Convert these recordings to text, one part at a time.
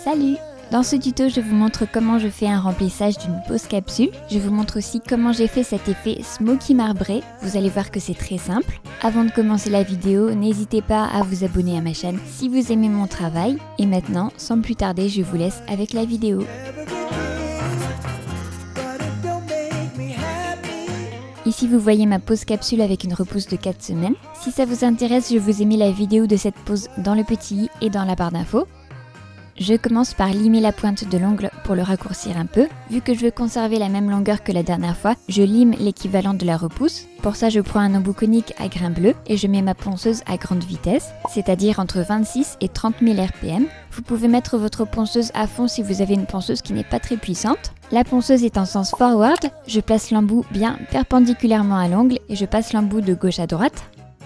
Salut! Dans ce tuto, je vous montre comment je fais un remplissage d'une pose capsule. Je vous montre aussi comment j'ai fait cet effet smoky marbré. Vous allez voir que c'est très simple. Avant de commencer la vidéo, n'hésitez pas à vous abonner à ma chaîne si vous aimez mon travail. Et maintenant, sans plus tarder, je vous laisse avec la vidéo. Ici, vous voyez ma pose capsule avec une repousse de 4 semaines. Si ça vous intéresse, je vous ai mis la vidéo de cette pose dans le petit i et dans la barre d'infos. Je commence par limer la pointe de l'ongle pour le raccourcir un peu. Vu que je veux conserver la même longueur que la dernière fois, je lime l'équivalent de la repousse. Pour ça, je prends un embout conique à grain bleu et je mets ma ponceuse à grande vitesse, c'est-à-dire entre 26 et 30 000 RPM. Vous pouvez mettre votre ponceuse à fond si vous avez une ponceuse qui n'est pas très puissante. La ponceuse est en sens forward, je place l'embout bien perpendiculairement à l'ongle et je passe l'embout de gauche à droite.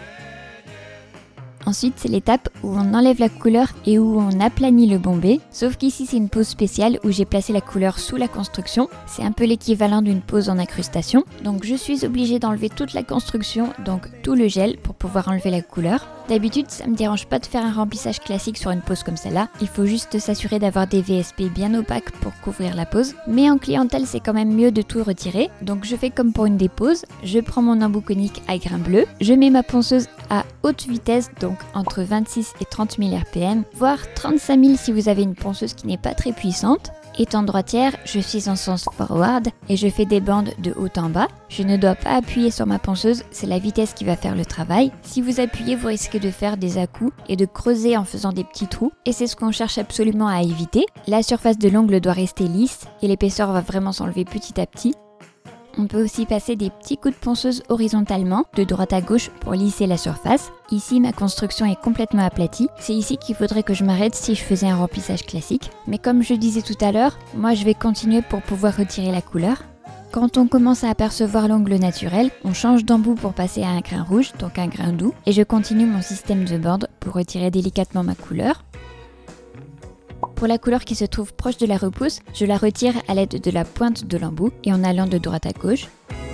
Ensuite, c'est l'étape où on enlève la couleur et où on aplanit le bombé. Sauf qu'ici, c'est une pose spéciale où j'ai placé la couleur sous la construction. C'est un peu l'équivalent d'une pose en incrustation. Donc je suis obligée d'enlever toute la construction, donc tout le gel, pour pouvoir enlever la couleur. D'habitude, ça me dérange pas de faire un remplissage classique sur une pose comme celle-là. Il faut juste s'assurer d'avoir des VSP bien opaques pour couvrir la pose. Mais en clientèle, c'est quand même mieux de tout retirer. Donc je fais comme pour une dépose. Je prends mon embout conique à grain bleu. Je mets ma ponceuse à haute vitesse, donc entre 26 et 30 000 RPM, voire 35 000 si vous avez une ponceuse qui n'est pas très puissante. Étant droitière, je suis en sens forward et je fais des bandes de haut en bas. Je ne dois pas appuyer sur ma ponceuse, c'est la vitesse qui va faire le travail. Si vous appuyez, vous risquez de faire des à-coups et de creuser en faisant des petits trous. Et c'est ce qu'on cherche absolument à éviter. La surface de l'ongle doit rester lisse et l'épaisseur va vraiment s'enlever petit à petit. On peut aussi passer des petits coups de ponceuse horizontalement, de droite à gauche pour lisser la surface. Ici, ma construction est complètement aplatie. C'est ici qu'il faudrait que je m'arrête si je faisais un remplissage classique. Mais comme je disais tout à l'heure, moi je vais continuer pour pouvoir retirer la couleur. Quand on commence à apercevoir l'ongle naturel, on change d'embout pour passer à un grain rouge, donc un grain doux. Et je continue mon système de bande pour retirer délicatement ma couleur. Pour la couleur qui se trouve proche de la repousse, je la retire à l'aide de la pointe de l'embout et en allant de droite à gauche.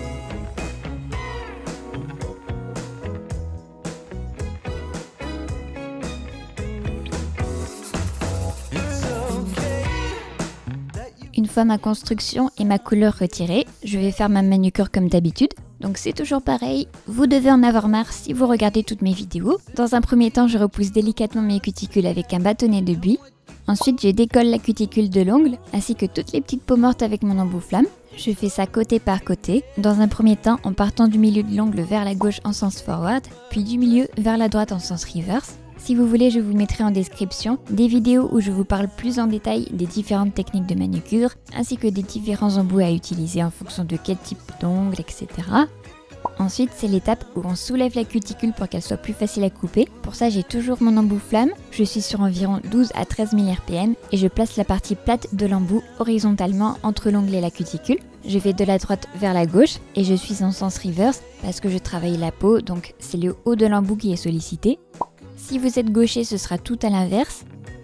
Une fois ma construction et ma couleur retirées, je vais faire ma manucure comme d'habitude. Donc c'est toujours pareil, vous devez en avoir marre si vous regardez toutes mes vidéos. Dans un premier temps, je repousse délicatement mes cuticules avec un bâtonnet de buis. Ensuite, je décolle la cuticule de l'ongle, ainsi que toutes les petites peaux mortes avec mon embout flamme. Je fais ça côté par côté. Dans un premier temps, en partant du milieu de l'ongle vers la gauche en sens forward, puis du milieu vers la droite en sens reverse. Si vous voulez, je vous mettrai en description des vidéos où je vous parle plus en détail des différentes techniques de manucure, ainsi que des différents embouts à utiliser en fonction de quel type d'ongle, etc. Ensuite, c'est l'étape où on soulève la cuticule pour qu'elle soit plus facile à couper. Pour ça, j'ai toujours mon embout flamme. Je suis sur environ 12 à 13 000 RPM et je place la partie plate de l'embout horizontalement entre l'ongle et la cuticule. Je vais de la droite vers la gauche et je suis en sens reverse parce que je travaille la peau, donc c'est le haut de l'embout qui est sollicité. Si vous êtes gaucher, ce sera tout à l'inverse.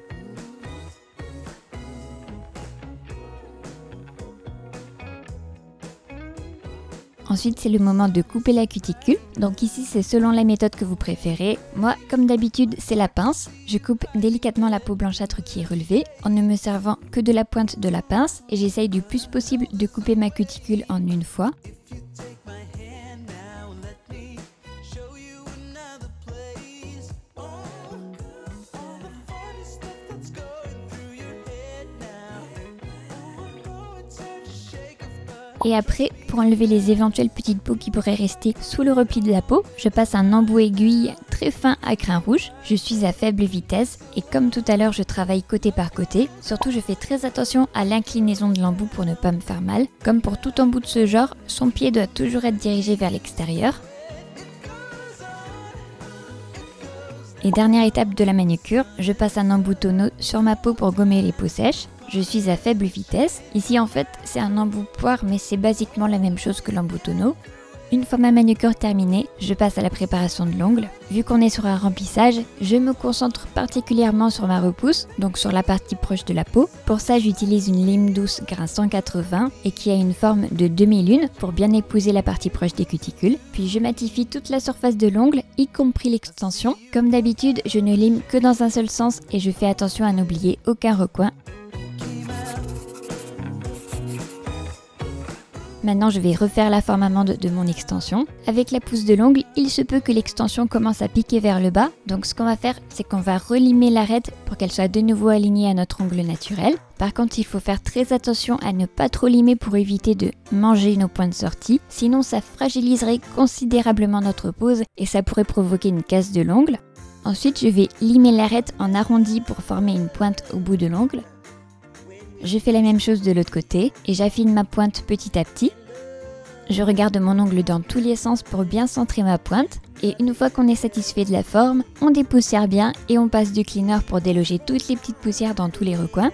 Ensuite, c'est le moment de couper la cuticule. Donc ici, c'est selon la méthode que vous préférez. Moi, comme d'habitude, c'est la pince. Je coupe délicatement la peau blanchâtre qui est relevée en ne me servant que de la pointe de la pince. Et j'essaye du plus possible de couper ma cuticule en une fois. Et après, pour enlever les éventuelles petites peaux qui pourraient rester sous le repli de la peau, je passe un embout aiguille très fin à grain rouge. Je suis à faible vitesse et comme tout à l'heure, je travaille côté par côté. Surtout, je fais très attention à l'inclinaison de l'embout pour ne pas me faire mal. Comme pour tout embout de ce genre, son pied doit toujours être dirigé vers l'extérieur. Et dernière étape de la manucure, je passe un embout tonneau sur ma peau pour gommer les peaux sèches. Je suis à faible vitesse. Ici en fait c'est un embout poire mais c'est basiquement la même chose que l'embout tonneau. Une fois ma manucure terminée, je passe à la préparation de l'ongle. Vu qu'on est sur un remplissage, je me concentre particulièrement sur ma repousse, donc sur la partie proche de la peau. Pour ça, j'utilise une lime douce grain 180 et qui a une forme de demi-lune pour bien épouser la partie proche des cuticules. Puis je matifie toute la surface de l'ongle, y compris l'extension. Comme d'habitude, je ne lime que dans un seul sens et je fais attention à n'oublier aucun recoin. Maintenant, je vais refaire la forme amande de mon extension. Avec la pousse de l'ongle, il se peut que l'extension commence à piquer vers le bas. Donc ce qu'on va faire, c'est qu'on va relimer l'arête pour qu'elle soit de nouveau alignée à notre ongle naturel. Par contre, il faut faire très attention à ne pas trop limer pour éviter de manger nos points de sortie. Sinon, ça fragiliserait considérablement notre pose et ça pourrait provoquer une casse de l'ongle. Ensuite, je vais limer l'arête en arrondi pour former une pointe au bout de l'ongle. Je fais la même chose de l'autre côté et j'affine ma pointe petit à petit. Je regarde mon ongle dans tous les sens pour bien centrer ma pointe. Et une fois qu'on est satisfait de la forme, on dépoussière bien et on passe du cleaner pour déloger toutes les petites poussières dans tous les recoins.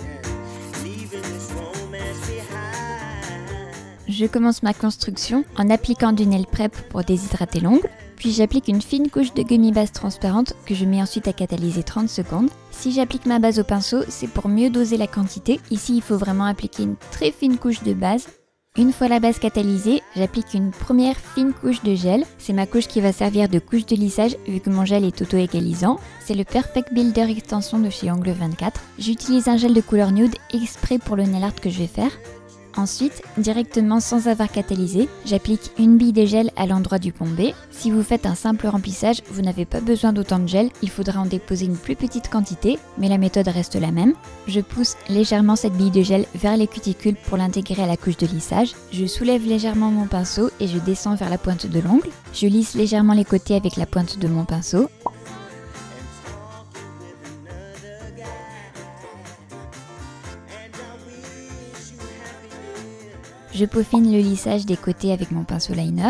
Je commence ma construction en appliquant du nail prep pour déshydrater l'ongle. Puis j'applique une fine couche de gummy base transparente que je mets ensuite à catalyser 30 secondes. Si j'applique ma base au pinceau, c'est pour mieux doser la quantité. Ici, il faut vraiment appliquer une très fine couche de base. Une fois la base catalysée, j'applique une première fine couche de gel. C'est ma couche qui va servir de couche de lissage vu que mon gel est auto-égalisant. C'est le Perfect Builder Extension de chez Ongle 24. J'utilise un gel de couleur nude exprès pour le nail art que je vais faire. Ensuite, directement sans avoir catalysé, j'applique une bille de gel à l'endroit du bombé. Si vous faites un simple remplissage, vous n'avez pas besoin d'autant de gel, il faudra en déposer une plus petite quantité, mais la méthode reste la même. Je pousse légèrement cette bille de gel vers les cuticules pour l'intégrer à la couche de lissage. Je soulève légèrement mon pinceau et je descends vers la pointe de l'ongle. Je lisse légèrement les côtés avec la pointe de mon pinceau. Je peaufine le lissage des côtés avec mon pinceau liner.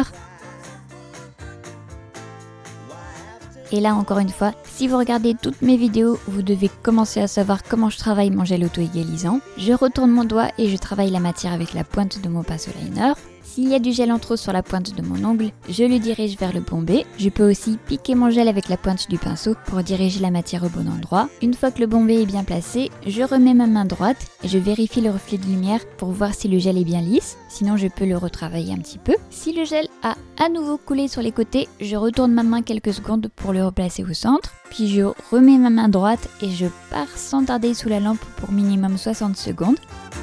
Et là encore une fois, si vous regardez toutes mes vidéos, vous devez commencer à savoir comment je travaille mon gel auto-égalisant. Je retourne mon doigt et je travaille la matière avec la pointe de mon pinceau liner. S'il y a du gel en trop sur la pointe de mon ongle, je le dirige vers le bombé. Je peux aussi piquer mon gel avec la pointe du pinceau pour diriger la matière au bon endroit. Une fois que le bombé est bien placé, je remets ma main droite et je vérifie le reflet de lumière pour voir si le gel est bien lisse. Sinon, je peux le retravailler un petit peu. Si le gel a à nouveau coulé sur les côtés, je retourne ma main quelques secondes pour le replacer au centre. Puis je remets ma main droite et je pars sans tarder sous la lampe pour minimum 60 secondes.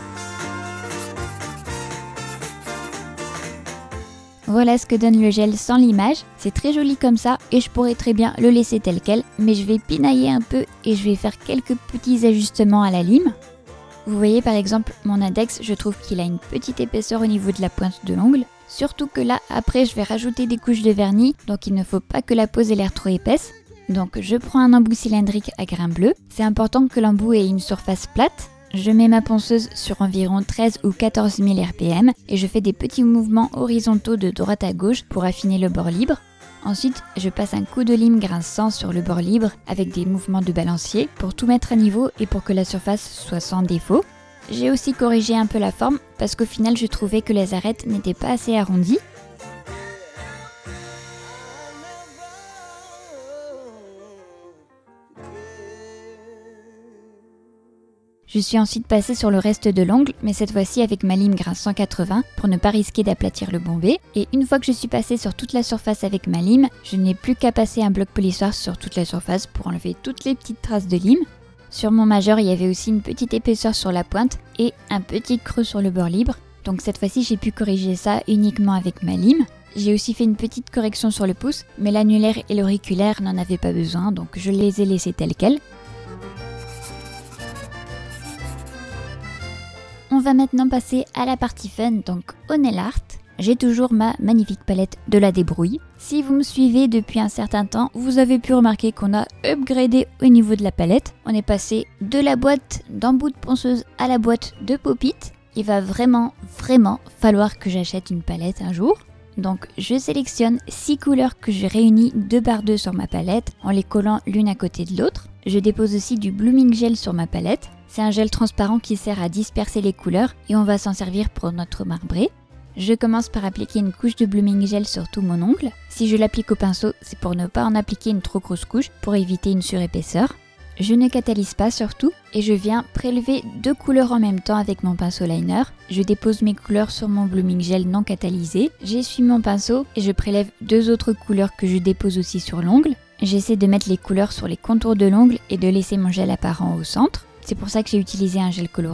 Voilà ce que donne le gel sans limage, c'est très joli comme ça et je pourrais très bien le laisser tel quel, mais je vais pinailler un peu et je vais faire quelques petits ajustements à la lime. Vous voyez par exemple mon index, je trouve qu'il a une petite épaisseur au niveau de la pointe de l'ongle, surtout que là après je vais rajouter des couches de vernis, donc il ne faut pas que la pose ait l'air trop épaisse. Donc je prends un embout cylindrique à grain bleu, c'est important que l'embout ait une surface plate. Je mets ma ponceuse sur environ 13 ou 14 000 RPM et je fais des petits mouvements horizontaux de droite à gauche pour affiner le bord libre. Ensuite, je passe un coup de lime grinçant sur le bord libre avec des mouvements de balancier pour tout mettre à niveau et pour que la surface soit sans défaut. J'ai aussi corrigé un peu la forme parce qu'au final je trouvais que les arêtes n'étaient pas assez arrondies. Je suis ensuite passée sur le reste de l'ongle, mais cette fois-ci avec ma lime grain 180 pour ne pas risquer d'aplatir le bombé. Et une fois que je suis passée sur toute la surface avec ma lime, je n'ai plus qu'à passer un bloc polissoir sur toute la surface pour enlever toutes les petites traces de lime. Sur mon majeur, il y avait aussi une petite épaisseur sur la pointe et un petit creux sur le bord libre. Donc cette fois-ci, j'ai pu corriger ça uniquement avec ma lime. J'ai aussi fait une petite correction sur le pouce, mais l'annulaire et l'auriculaire n'en avaient pas besoin, donc je les ai laissés tels quels. On va maintenant passer à la partie fun, donc au nail art. J'ai toujours ma magnifique palette de la débrouille. Si vous me suivez depuis un certain temps, vous avez pu remarquer qu'on a upgradé au niveau de la palette. On est passé de la boîte d'embout de ponceuse à la boîte de pop-it. Il va vraiment falloir que j'achète une palette un jour. Donc je sélectionne 6 couleurs que je réunis 2 par 2 sur ma palette en les collant l'une à côté de l'autre. Je dépose aussi du blooming gel sur ma palette. C'est un gel transparent qui sert à disperser les couleurs et on va s'en servir pour notre marbré. Je commence par appliquer une couche de blooming gel sur tout mon ongle. Si je l'applique au pinceau, c'est pour ne pas en appliquer une trop grosse couche pour éviter une surépaisseur. Je ne catalyse pas surtout et je viens prélever 2 couleurs en même temps avec mon pinceau liner. Je dépose mes couleurs sur mon blooming gel non catalysé. J'essuie mon pinceau et je prélève 2 autres couleurs que je dépose aussi sur l'ongle. J'essaie de mettre les couleurs sur les contours de l'ongle et de laisser mon gel apparent au centre. C'est pour ça que j'ai utilisé un gel coloré.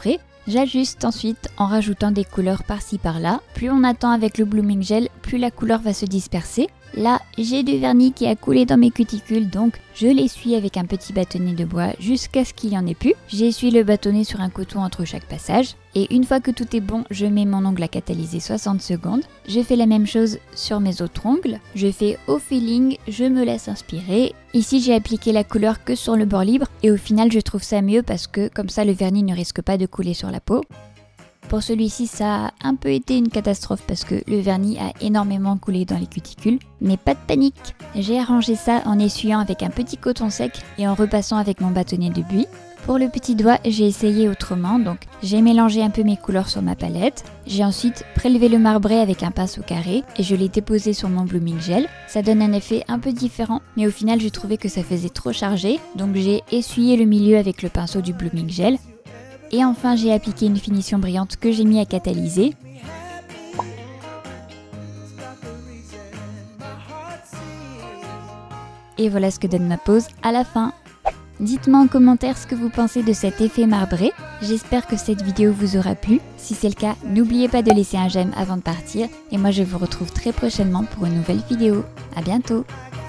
J'ajuste ensuite en rajoutant des couleurs par-ci par-là. Plus on attend avec le blooming gel, plus la couleur va se disperser. Là, j'ai du vernis qui a coulé dans mes cuticules, donc je l'essuie avec un petit bâtonnet de bois jusqu'à ce qu'il n'y en ait plus. J'essuie le bâtonnet sur un coton entre chaque passage. Et une fois que tout est bon, je mets mon ongle à catalyser 60 secondes. Je fais la même chose sur mes autres ongles. Je fais au feeling, je me laisse inspirer. Ici, j'ai appliqué la couleur que sur le bord libre et au final, je trouve ça mieux parce que comme ça, le vernis ne risque pas de couler sur la peau. Pour celui-ci, ça a un peu été une catastrophe parce que le vernis a énormément coulé dans les cuticules. Mais pas de panique, j'ai arrangé ça en essuyant avec un petit coton sec et en repassant avec mon bâtonnet de buis. Pour le petit doigt, j'ai essayé autrement, donc j'ai mélangé un peu mes couleurs sur ma palette. J'ai ensuite prélevé le marbré avec un pinceau carré et je l'ai déposé sur mon blooming gel. Ça donne un effet un peu différent, mais au final, je trouvais que ça faisait trop chargé, donc j'ai essuyé le milieu avec le pinceau du blooming gel. Et enfin, j'ai appliqué une finition brillante que j'ai mis à catalyser. Et voilà ce que donne ma pose à la fin. Dites-moi en commentaire ce que vous pensez de cet effet marbré. J'espère que cette vidéo vous aura plu. Si c'est le cas, n'oubliez pas de laisser un j'aime avant de partir. Et moi, je vous retrouve très prochainement pour une nouvelle vidéo. À bientôt!